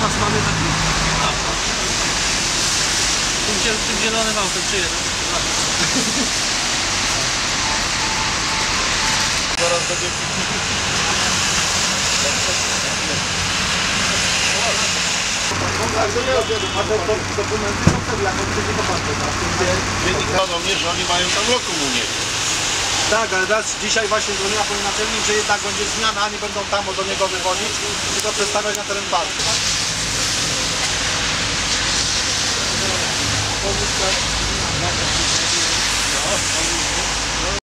pas mamy taki? Tym zielonym autem czy jeden? Zaraz będzie... Dokumenty są wtedy, jak będzie to pan Wynikało do mnie, że oni mają tam lokum u niego. Tak, ale teraz dzisiaj właśnie dzwoniła pani naczelnik, że jednak będzie zmiana, nie będą tam do niego wywozić, tylko przedstawiać na teren parku.